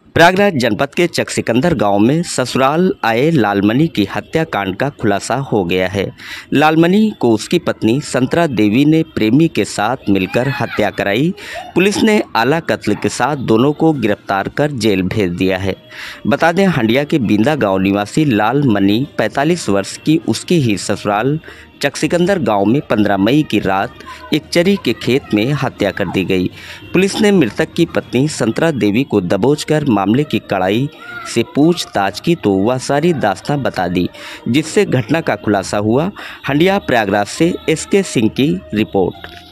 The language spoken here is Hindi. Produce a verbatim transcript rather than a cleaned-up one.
प्रयागराज जनपद के चकसिकंदर गांव में ससुराल आए लालमणि की हत्याकांड का खुलासा हो गया है। लालमणि को उसकी पत्नी संतरा देवी ने प्रेमी के साथ मिलकर हत्या कराई। पुलिस ने आला कत्ल के साथ दोनों को गिरफ्तार कर जेल भेज दिया है। बता दें, हंडिया के बिंदा गांव निवासी लालमणि पैंतालीस वर्ष की उसकी ही ससुराल चकसिकंदर गांव में पंद्रह मई की रात एक चरी के खेत में हत्या कर दी गई। पुलिस ने मृतक की पत्नी संतरा देवी को दबोचकर मामले की कड़ाई से पूछताछ की तो वह सारी दास्तां बता दी, जिससे घटना का खुलासा हुआ। हंडिया प्रयागराज से एस के सिंह की रिपोर्ट।